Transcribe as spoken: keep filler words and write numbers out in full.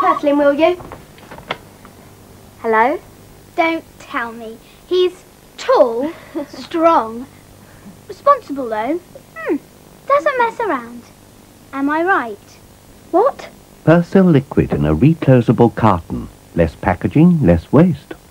Persil in, will you? Hello? Don't tell me. He's tall, strong, responsible though. Hmm. Doesn't mess around. Am I right? What? Persil liquid in a reclosable carton. Less packaging, less waste.